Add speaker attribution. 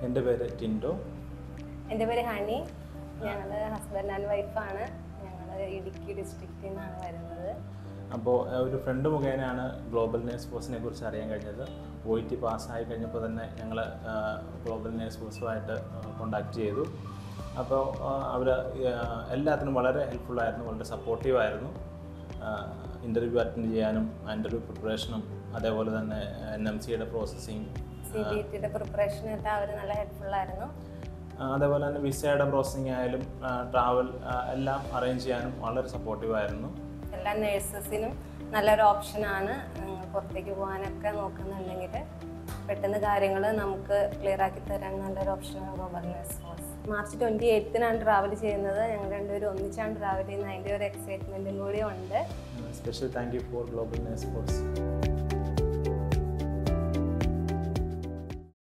Speaker 1: എൻ്റെ പേര് ടിൻഡോ.
Speaker 2: എൻ്റെ പേര് ഹണി. ഞങ്ങൾ ഹസ്ബൻഡ് ആൻഡ് വൈഫാണ്. ഞങ്ങൾ ഇടുക്കി ഡിസ്ട്രിക്റ്റിൽ നിന്നാണ് വരുന്നത്.
Speaker 1: അപ്പോൾ ഒരു ഫ്രണ്ട് മുഖേനയാണ് ഗ്ലോബൽ നേഴ്സ് ഫോഴ്സിനെ കുറിച്ച് അറിയാൻ കഴിഞ്ഞത്. OET പാസ്സായി കഴിഞ്ഞപ്പോൾ തന്നെ ഞങ്ങൾ ഗ്ലോബൽ നേഴ്സ് ഫോഴ്സുമായിട്ട് കോണ്ടാക്ട് ചെയ്തു. അപ്പോൾ അവർ എല്ലാത്തിനും വളരെ ഹെൽപ്ഫുള്ളായിരുന്നു, വളരെ സപ്പോർട്ടീവായിരുന്നു. ഇൻ്റർവ്യൂ അറ്റൻഡ് ചെയ്യാനും ഇൻ്റർവ്യൂ പ്രിപ്പറേഷനും അതേപോലെ തന്നെ NMCയുടെ പ്രോസസ്സിങ്,
Speaker 2: CBTയുടെ പ്രിപ്പറേഷനും എല്ലാം അവർ നല്ല ഹെൽപ്ഫുള്ളായിരുന്നു.
Speaker 1: അതേപോലെ തന്നെ വിസയുടെ പ്രോസസ്സിങ് ആയാലും ട്രാവൽ എല്ലാം അറേഞ്ച് ചെയ്യാനും വളരെ സപ്പോർട്ടീവായിരുന്നു.
Speaker 2: എല്ലാ നേഴ്സസിനും നല്ലൊരു ഓപ്ഷനാണ്. പുറത്തേക്ക് പോകാനൊക്കെ നോക്കുന്നുണ്ടെങ്കിൽ പെട്ടെന്ന് കാര്യങ്ങൾ നമുക്ക് ക്ലിയർ ആക്കി തരാൻ നല്ലൊരു ഓപ്ഷനാണ് ഗ്ലോബൽ നേഴ്സ് ഫോഴ്സ്. മാർച്ച് 28-നാണ് ട്രാവൽ ചെയ്യുന്നത്. ഞങ്ങൾ രണ്ടുപേരും ഒന്നിച്ചാണ് ട്രാവൽ ചെയ്യുന്നത്. അതിൻ്റെ ഒരു എക്സൈറ്റ്മെൻറ്റും കൂടി ഉണ്ട്.
Speaker 1: Special thank you for global nurse force.